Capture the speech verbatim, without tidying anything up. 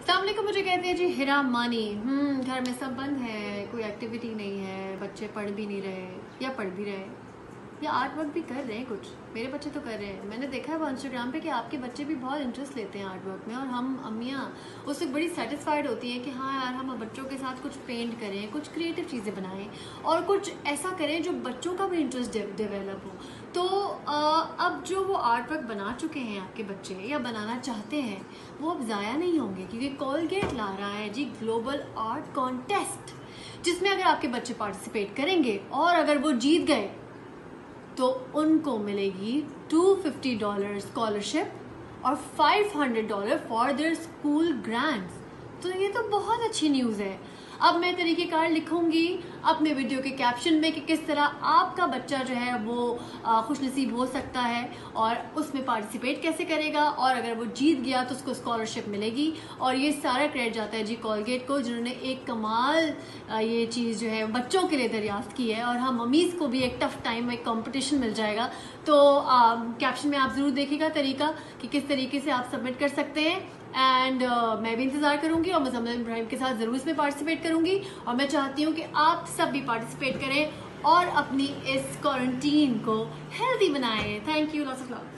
अस्सलामुअलैकुम। मुझे कहते हैं जी हिरा मानी, हम्म घर में सब बंद है, कोई एक्टिविटी नहीं है, बच्चे पढ़ भी नहीं रहे या पढ़ भी रहे या आर्ट वर्क भी कर रहे हैं। कुछ मेरे बच्चे तो कर रहे हैं। मैंने देखा है वो इंस्टाग्राम पे कि आपके बच्चे भी बहुत इंटरेस्ट लेते हैं आर्ट वर्क में, और हम अम्मियाँ उससे बड़ी सेटिस्फाइड होती हैं कि हाँ यार हम बच्चों के साथ कुछ पेंट करें, कुछ क्रिएटिव चीज़ें बनाएं और कुछ ऐसा करें जो बच्चों का भी इंटरेस्ट डेवलप हो। तो आ, अब जो वो आर्ट वर्क बना चुके हैं आपके बच्चे या बनाना चाहते हैं वो अब ज़ाया नहीं होंगे, क्योंकि कोलगेट ला रहा है जी ग्लोबल आर्ट कॉन्टेस्ट, जिसमें अगर आपके बच्चे पार्टिसिपेट करेंगे और अगर वो जीत गए तो उनको मिलेगी टू फिफ्टी डॉलर स्कॉलरशिप और five hundred dollar for their school grants. तो ये तो बहुत अच्छी न्यूज़ है। अब मैं तरीक़ेकार लिखूंगी अपने वीडियो के कैप्शन में कि किस तरह आपका बच्चा जो है वो खुशनसीब हो सकता है और उसमें पार्टिसिपेट कैसे करेगा, और अगर वो जीत गया तो उसको स्कॉलरशिप मिलेगी। और ये सारा क्रेडिट जाता है जी कोलगेट को, जिन्होंने एक कमाल ये चीज़ जो है बच्चों के लिए दरियाफ्त की है। और हम मम्मीज़ को भी एक टफ टाइम में एक कॉम्पिटिशन मिल जाएगा। तो कैप्शन में आप ज़रूर देखिएगा तरीका कि किस तरीके से आप सबमिट कर सकते हैं। एंड uh, मैं भी इंतज़ार करूंगी और मुज़म्मिल इब्राहिम के साथ ज़रूर इसमें पार्टिसिपेट करूंगी। और मैं चाहती हूँ कि आप सब भी पार्टिसिपेट करें और अपनी इस क्वारंटीन को हेल्दी बनाएं। Thank you, lots of love.